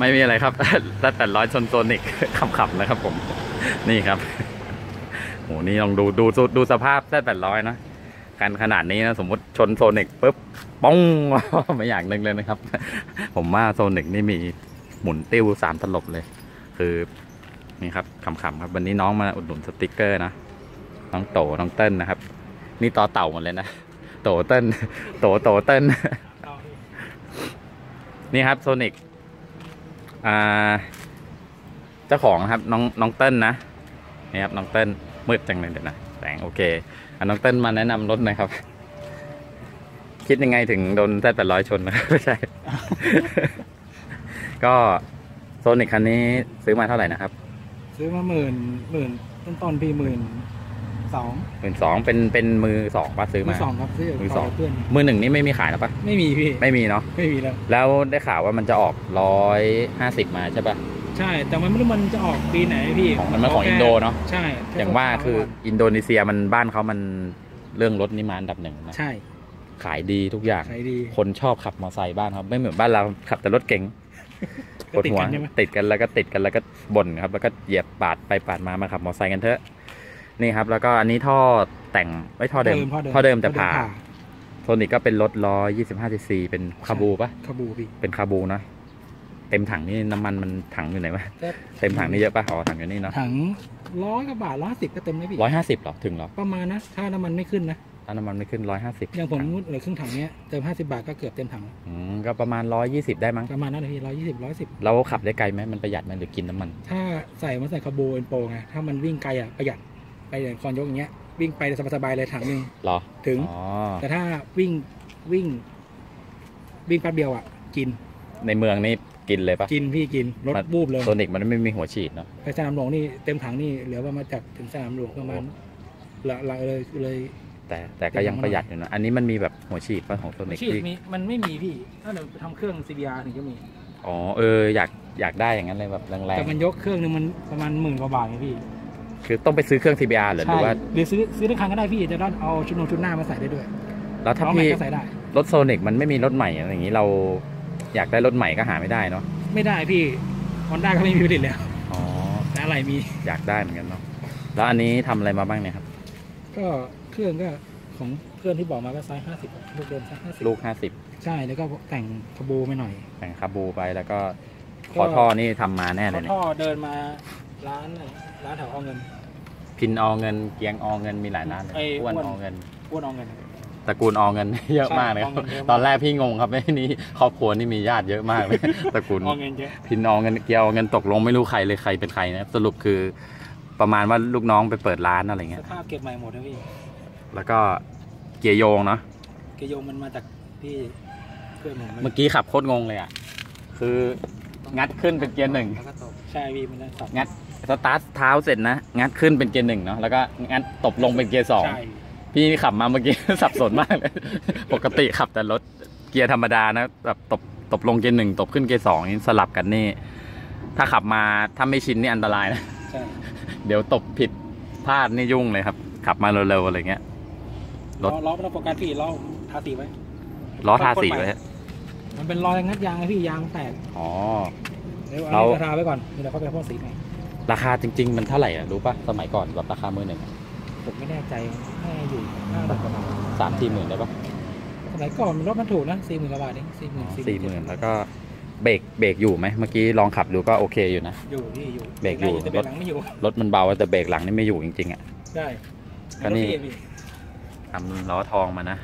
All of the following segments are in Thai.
ไม่มีอะไรครับแต่ร้อยชนโซนิกขับนะครับผมนี่ครับโหนี่ลองดูสภาพ800นะกันขนาดนี้นะสมมุติชนโซนิกปุ๊บป้องไม่อย่างหนึ่งเลยนะครับผมว่าโซนิกนี่มีหมุนติ้ว3 ตลบเลยคือนี่ครับขำๆครับวันนี้น้องมาอุดหนุนสติกเกอร์นะน้องโตน้องเติ้ลนะครับนี่ต่อเต่าหมดเลยนะโตเติ้ลโตเติ้ลนี่ครับโซนิกเจ้าของครับน้องเติ้ลนะนี่ครับน้องเติ้ลมืดจังเลยเดี๋ยวนะแสงโอเคน้องเติ้ลมาแนะนำรถหน่อยครับคิดยังไงถึงโดน800ชนนะไม่ใช่ ก็โซนิกคันนี้ซื้อมาเท่าไหร่นะครับซื้อมาหมื่นต้นพี่12,000 เป็นมือสองป่ะซื้อมามือ 2ครับซื้อมือ 2 เพื่อนมือ 1นี่ไม่มีขายแล้วป่ะไม่มีพี่ไม่มีเนาะไม่มีแล้วได้ข่าวว่ามันจะออก150มาใช่ป่ะใช่แต่มันไม่รู้มันจะออกปีไหนพี่มันของอินโดเนาะใช่อย่างว่าคืออินโดนีเซียมันบ้านเขามันเรื่องรถนี่มาอันดับ 1นะใช่ขายดีทุกอย่างขายดีคนชอบขับมอเตอร์ไซค์บ้านเขาไม่เหมือนบ้านเราขับแต่รถเก๋งปวดหัวติดกันแล้วก็บ่นครับแล้วก็เหยียบปาดไปปาดมาขับมอเตอร์ไซค์กันเถอะนี่ครับแล้วก็อันนี้ท่อแต่งไม่ท่อเดิมแต่ผ่าโซนิกก็เป็นรถ125 cc เป็นคาบูป่ะคาบูพี่เป็นคาบูนะเต็มถังนี่น้ำมันมันถังอยู่ไหนวะเต็มถังนี่เยอะป่ะอ๋อถังอยู่นี่เนาะถัง100 กว่าบาท150ก็เต็มเลยพี่ 150หรอถึงหรอประมาณนะถ้าน้ำมันไม่ขึ้นนะถ้าน้ำมันไม่ขึ้น150 อย่างผมเหลือครึ่งถังเนี้ยเติม50 บาทก็เกือบเต็มถังก็ประมาณ120ได้มั้งประมาณนั้นเลยพี่120 เราขับได้ไกลไหมมันประหยัดไหมหรือกินน้ำมันถ้าใส่คาบูเอ็นโปไงถ้ามันวิ่งไกลอ่ะประหยัดไปอย่างคอนยกอย่างเงี้ยวิ่งไปสบายๆเลยถังนึงหรอถึงแต่ถ้าวิ่งแป๊บเดียวอ่ะกินในเมืองนี่กินเลยปะกินพี่กินรถบูบเลยโซนิกมันไม่มีหัวฉีดเนาะไปสนามหลวงนี่เต็มถังนี่เหลือว่ามาจากถึงสนามหลวงประมาณละเลยแต่ก็ยังประหยัดอยู่นะอันนี้มันมีแบบหัวฉีดป่ะของโซนิกที่มันไม่มีพี่ถ้าเราทำเครื่อง CBR ถึงจะมีอ๋ออยากได้อย่างนั้นเลยแบบแรงๆแต่มันยกเครื่องนึงมันประมาณ10,000 กว่าบาทไงพี่คือต้องไปซื้อเครื่อง CBR หรือว่าหรือซื้อทั้งคันก็ได้พี่จะต้องเอาชุดหน้ามาใส่ได้ด้วยแล้วถ้าพี่รถโซนิกมันไม่มีรถใหม่อะไรอย่างนี้เราอยากได้รถใหม่ก็หาไม่ได้เนาะไม่ได้พี่ฮอนด้าก็ไม่มีผลิตแล้วอ๋อแต่อะไรมีอยากได้เหมือนกันเนาะแล้วอันนี้ทำอะไรมาบ้างเนี่ยครับก็เครื่องก็ของเครื่องที่บอกมาก็ไซส์50ลูกเดิมไซส์50 ลูกใช่แล้วก็แต่งคาบูไปหน่อยแต่งคาบูไปแล้วก็ขอท่อนี่ทำมาแน่เลยท่อเดินมาร้านแถวเอาเงินพินอเงินเกียงอเงินมีหลายร้านเลยอ้วนอเงินตระกูลอเงินเยอะมากเลยตอนแรกพี่งงครับไม่นี่ครอบครัวนี่มีญาติเยอะมากเลยตระกูลพินอเงินเกียงอเงินตกลงไม่รู้ใครเลยใครเป็นใครนะสรุปคือประมาณว่าลูกน้องไปเปิดร้านอะไรเงี้ยสภาพเก็บใหม่หมดนะพี่แล้วก็เกียร์โยงเนาะเกียร์โยงมันมาจากพี่เพื่อนผมเมื่อกี้ขับโคตรงงเลยอ่ะคืองัดขึ้นเป็นเกียร์ 1 ใช่พี่มันงัดสตาร์ทเท้าเสร็จนะงัดขึ้นเป็นเกียร์ 1เนาะแล้วก็งัดตบลงเป็นเกียร์ 2พี่ขับมาเมื่อกี้ สับสนมากเลยปกติขับแต่รถเกียร์ธรรมดานะแบบตบลงเกียร์ 1ตบขึ้นเกียร์ 2นี่สลับกันนี่ถ้าขับมาถ้าไม่ชินนี่อันตรายนะเดี๋ยวตบผิดพลาดนี่ยุ่งเลยครับขับมาเร็วๆอะไรเงี้ยล้อไม่ต้องโฟกัสพี่ล้อทาสีไว้ล้อทาสีไว้มันเป็นรอยงัดยางพี่ยางแตกอ๋อเราทาไว้ก่อนเดี๋ยวเขาไปพ่นสีใหม่ราคาจริงๆมันเท่าไหร่อ่ะรู้ป่ะสมัยก่อนแบบราคามือ 1 ผมไม่แน่ใจแค่อยู่5 ประมาณ 3-4 หมื่นได้ปะสมัยก่อนรถมันถูกนะ40,000 กว่าบาทเอง 40,000แล้วก็เบรกอยู่ไหมเมื่อกี้ลองขับดูก็โอเคอยู่นะอยู่ที่อยู่เบรกอยู่รถมันเบาแต่เบรกหลังนี่ไม่อยู่จริงๆอ่ะใช่ก็นี่ทำล้อทองมานะ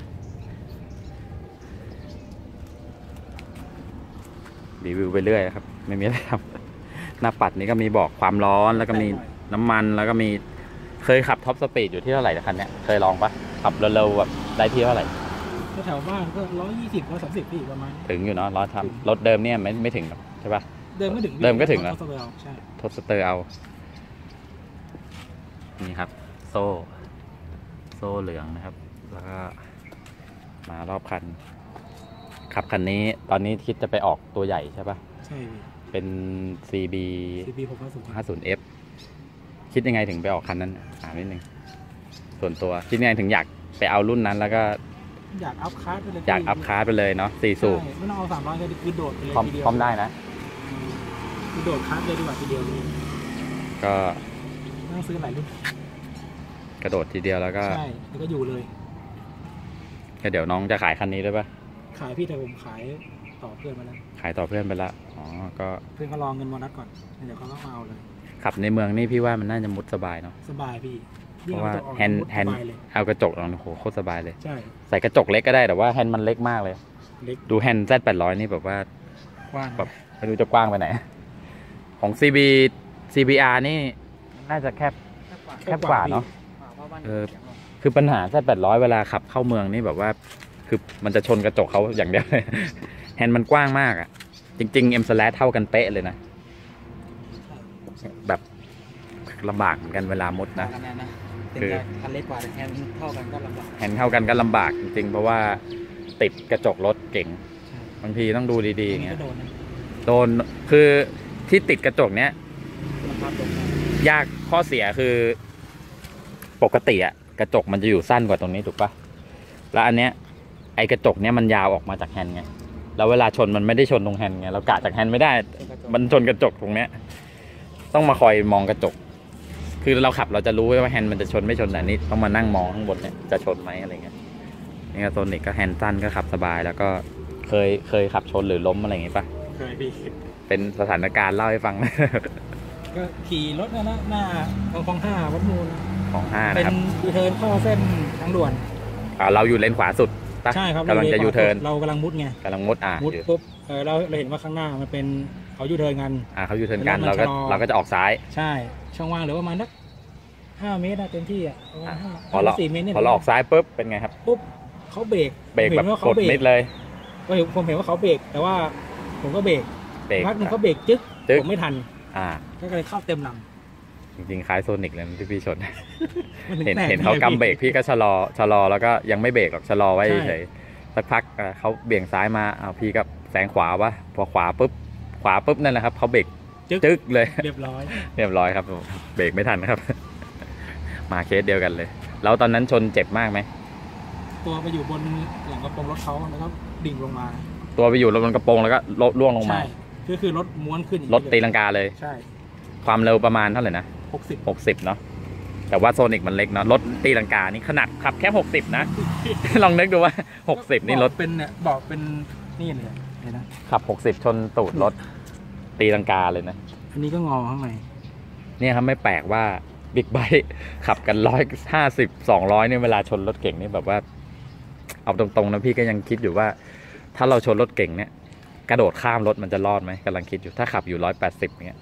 รีวิวไปเรื่อยครับไม่มีอะไรครับหน้าปัดนี้ก็มีบอกความร้อนแล้วก็มีน้ำมันแล้วก็มีเคยขับท็อปสปีดอยู่ที่เท่าไหร่คันเนี้ยเคยลองปะขับเร็วๆแบบได้ที่เท่าไหร่แถวบ้านก็120 130พี่ประมาณถึงอยู่เนาะร้อยทำรถเดิมเนี่ยไม่ถึงหรอกใช่ปะเดิมไม่ถึงก็ถึงแล้วทดสเตอร์เอานี่ครับโซ่เหลืองนะครับแล้วก็มารอบคันขับคันนี้ตอนนี้คิดจะไปออกตัวใหญ่ใช่ปะใช่เป็น CB 650F คิดยังไงถึงไปออกคันนั้นถามนิดนึงส่วนตัวคิดยังไงถึงอยากไปเอารุ่นนั้นแล้วก็อยากอัพคาร์ดไปเลยอยากอัพคาร์ดไปเลยเนาะ4 สูบไม่ต้องเอา300เลยคือโดดไปเลยพร้อมได้นะกระโดดคัสเลยดีกว่าทีเดียวเลยก็ไม่ต้องซื้อหลายรุ่นกระโดดทีเดียวแล้วก็ใช่แล้วก็อยู่เลยเดี๋ยวน้องจะขายคันนี้ด้วยปะขายพี่แต่ผมขายต่อเพื่อนมาแล้วขายต่อเพื่อนไปละอ๋อก็เพื่อนเขารองเงินโบนัสก่อนเดี๋ยวเขาก็มาเอาเลยขับในเมืองนี่พี่ว่ามันน่าจะมุดสบายเนาะสบายพี่เพราะว่ายิ่งอแฮนด์มุดแฮนสด์บายเลยเอากระจกลองโหโคตรสบายเลยใช่ใส่กระจกเล็กก็ได้แต่ว่าแฮนด์มันเล็กมากเลยเล็กดูแฮนด์ Z800 นี่แบบว่ากว้างแบบไม่รู้จะกว้างไปไหน ของ CBR นี่น่าจะแคบ กว่าเนอะ คือปัญหา Z800 เวลาขับเข้าเมืองนี่แบบว่า คือมันจะชนกระจกเขาอย่างเดียวเลย แฮนด์มันกว้างมากอ่ะ จริงๆ M slash เท่ากันเป๊ะเลยนะ แบบลำบากเหมือนกันเวลามุดนะคือคันเล็กกว่าแต่แฮนด์เท่ากันก็ลำบากแฮนด์เท่ากันก็ลำบากจริงๆ เพราะว่าติดกระจกรถเก่ง บางทีต้องดูดีๆอย่างเงี้ยโดนนะโดนคือที่ติดกระจกเนี้ยคุณภาพลงยากข้อเสียคือปกติอะกระจกมันจะอยู่สั้นกว่าตรงนี้ถูกปะแล้วอันเนี้ยไอกระจกเนี้ยมันยาวออกมาจากแฮนด์ไงแล้วเวลาชนมันไม่ได้ชนตรงแฮนด์ไงเรากะจากแฮนด์ไม่ได้ มันชนกระจกตรงเนี้ยต้องมาคอยมองกระจก คือเราขับเราจะรู้ว่าแฮนด์มันจะชนไม่ชนแต่นี่ต้องมานั่งมองข้างบนเนี่ยจะชนไหมอะไรเงี้ยนี่ก็โซนิกก็แฮนด์สั้นก็ขับสบาย แล้วก็เคยขับชนหรือล้มอะไรอย่างงี้ปะเคยพี่เป็นสถานการณ์เล่าให้ฟังก็ขี่รถนะหน้าคลอง5วัดมูลของห้าเป็นะนครับยูเทิร์นเข้าเส้นทางด่วนเราอยู่เลนขวาสุดปะใช่ครับกำลังจะยูเทิร์นเรากำลังมุดไงกำลังมุดมุดอยู่ปุ๊บเราเห็นว่าข้างหน้ามันเป็นเขายูเทิร์นกันเขายูเทิร์นกันแล้วมันชะลอเราก็จะออกซ้ายใช่ช่องว่างเหลือประมาณนัก5 เมตรนะเต็มที่อ่ะประมาณพอเรา 4 เมตรเนี่ยพอเราออกซ้ายปุ๊บเป็นไงครับปุ๊บเขาเบรกเบรกผมแบห็บนว่าก เขาดเบรมิกดเลยผมเห็นว่าเขาเบรกแต่ว่าผมก็เบรกเบรกพักหนึงเขาเบรกจึ๊กจึ๊กผมไม่ทันอ่าก็เลยเข้าเต็มลจริงๆคล้ายโซนิกเลยนะที่พี่ชนำมันถึงเห็นแตกเห็นเขากำเบรกพี่ก็ชะลอแล้วก็ยังไม่เบรกหรอกชะลอไว้ใช่เฉยสักพักเขาเบี่ยงซ้ายมาพี่ก็แซงขวาวะพอขวาปุ๊บนั่นแหละครับเขาเบรกจึ๊กเลยเรียบร้อยเรียบร้อยครับผมเบรกไม่ทันครับ มาเคสเดียวกันเลย แล้วตอนนั้นชนเจ็บมากไหมตัวไปอยู่บนหลังกระโปรงรถเขาแล้วก็ดิ่งลงมาตัวไปอยู่บนกระโปรงแล้วก็ล่วงลงมาใช่คือรถม้วนขึ้นอย่างรนี้ถเลยตีลังกาเลยใช่ความเร็วประมาณเท่าไหร่นะ 60 60เนาะแต่ว่าโซนิกมันเล็กเนาะรถตีลังกานี่ขนาดขับแค่60นะ ลองนึกดูว่า60นี่รถเป็นเนี่ยบอกเป็นนี่เลยเห็นนะขับ60ชนตูดรถตีลังกาเลยนะอันนี้ก็งอข้างในเนี่ยครับไม่แปลกว่าบิ๊กไบค์ขับกัน150-200เนี่ยเวลาชนรถเก่งนี่แบบว่า เอาตรงๆนะพี่ก็ยังคิดอยู่ว่า ถ้าเราชนรถเก่งเนี่ยกระโดดข้ามรถมันจะรอดไหมกำลังคิดอยู่ถ้าขับอยู่180เนี่ย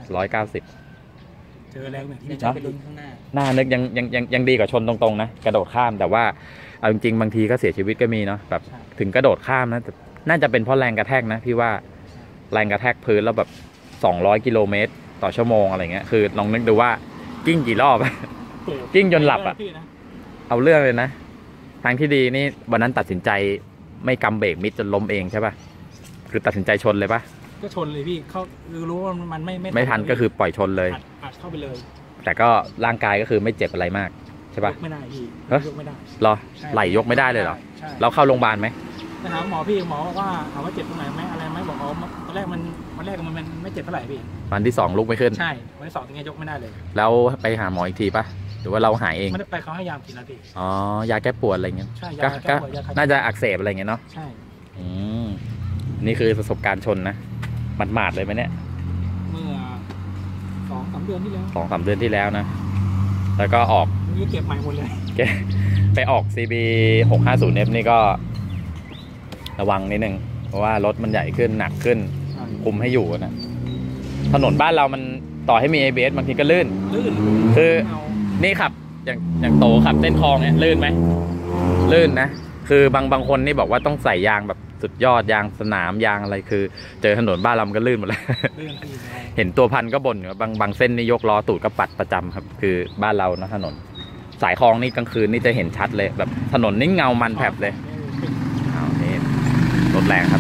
190 เจอแล้วเนี่ยที่เนอะจะไปลุ้นข้างหน้าหน้านึกยังดีกว่าชนตรงๆนะกระโดดข้ามแต่ว่าเอาจริงๆบางทีก็เสียชีวิตก็มีเนาะแบบถึงกระโดดข้ามนะแต่น่าจะเป็นเพราะแรงกระแทกนะพี่ว่าแรงกระแทกพื้นแล้วแบบ200 กิโลเมตรต่อชั่วโมงอะไรเงี้ยคือลองนึกดูว่ากิ้งกี่รอบ กิ้งจนหลับอะ เอาเรื่องเลยนะทางที่ดีนี่วันนั้นตัดสินใจไม่กำเบรกมิดจนล้มเองใช่ป่ะคือตัดสินใจชนเลยป่ะก็ชนเลยพี่เข้าคือรู้ว่ามันไม่ทันก็คือปล่อยชนเลยอัดเข้าไปเลยแต่ก็ร่างกายก็คือไม่เจ็บอะไรมากใช่ป่ะยกไม่ได้พี่เอ้ยยกไม่ได้รอใช่ไหลยกไม่ได้เลยเหรอใช่เราเข้าโรงพยาบาลไหมไปหาหมอพี่หมอบอกว่าถามว่าเจ็บตรงไหนไหมอะไรไหมบอกอ๋อตอนแรกมันไม่เจ็บเท่าไหร่พี่วันที่2ลุกไม่ขึ้นใช่วันที่2ถึงจะยกไม่ได้เลยแล้วไปหาหมออีกทีป่ะหรือว่าเราหายเองไม่ได้ไปเขาให้ยากินแล้วพี่อ๋อยาแก้ปวดอะไรเงี้ยใช่ก็ยาแก้ปวดยาคลายน่าจะอักเสบอะไรเงี้ยเนาะใช่อืมนี่คือประสบการณ์ชนนะหมาดๆเลยไหมเนี่ยเมื่อ2-3 เดือนที่แล้ว 2-3 เดือนที่แล้วนะ แล้วก็ออกนี่เก็บใหม่หมดเลยไปออก CB 650F นี่ก็ระวังนิดนึงเพราะว่ารถมันใหญ่ขึ้นหนักขึ้นคุมให้อยู่นะถนนบ้านเรามันต่อให้มี ABS บางทีก็ลื่นลื่นคือเอานี่ขับอย่างโตขับเส้นคลองเนี่ยลื่นไหมลื่นนะคือบางคนนี่บอกว่าต้องใส่ยางแบบสุดยอดยางสนามยางอะไรคือ เจอถนนบ้านเรามันก็ลื่นหมดเลยลื่นพี่เห็นตัวพันก็บ่นอยู่ว่าบางเส้นนี่ยกล้อตูดก็ปัดประจำครับ คือบ้านเรานะถนนสายคลองนี่กลางคืนนี่จะเห็นชัดเลยแบบถนนนี่เงามันแผบเลยอ้าวนี่รถแรงครับ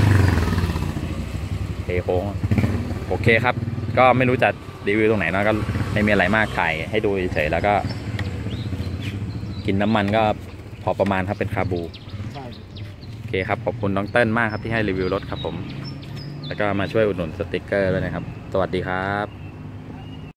เทโค้งโอเคครับ ก็ไม่รู้จะรีวิวตรงไหนนะก็ไม่มีอะไรมากถ่ายให้ดูเฉยๆแล้วก็ กินน้ำมันก็พอประมาณครับเป็นคาบูใช่โอเคครับขอบคุณน้องเติ้ลมากครับที่ให้รีวิวรถครับผมไปแล้วก็มาช่วยอุดหนุนสติกเกอร์ด้วยนะครับ สวัสดีครับ